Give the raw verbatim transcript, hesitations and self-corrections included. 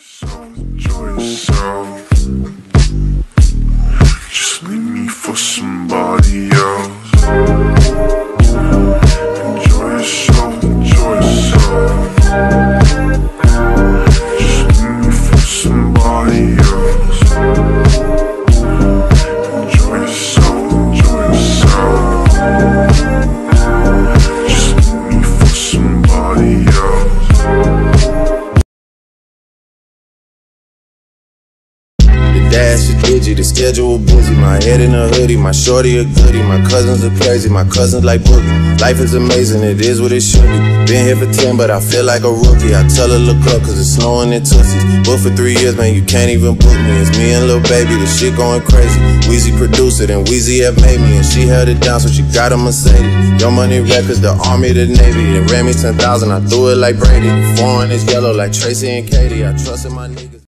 So enjoy yourself. Just leave me for somebody else. Enjoy yourself, enjoy yourself. Just leave me for somebody else. Enjoy yourself, enjoy yourself. Just leave me for somebody else. Dash is digi, the schedule busy. My head in a hoodie, my shorty a goodie. My cousins are crazy, my cousins like boogie. Life is amazing, it is what it should be. Been here for ten, but I feel like a rookie. I tell her look up, cause it's snowing in Tootsies. Booked for three years, man, you can't even book me. It's me and Lil Baby, the shit going crazy. Weezy produced it, and Weezy have made me. And she held it down, so she got a Mercedes. Young Money Records, the Army, the Navy. It ran me ten thousand, I threw it like Brady. Foreign is yellow like Tracy and Katie. I trusted my niggas.